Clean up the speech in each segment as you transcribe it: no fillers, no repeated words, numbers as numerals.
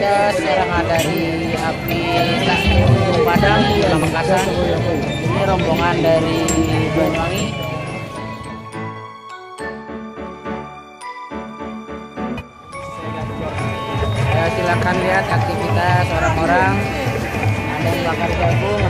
kita sekarang ada di api Gunung Padang di Pamekasan. Ini rombongan dari Banyuwangi. Ya, silakan lihat aktivitas orang-orang. Ada yang bakar jagung.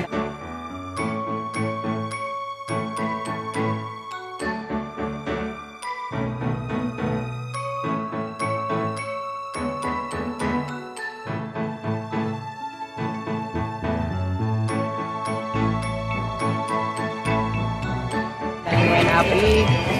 Main api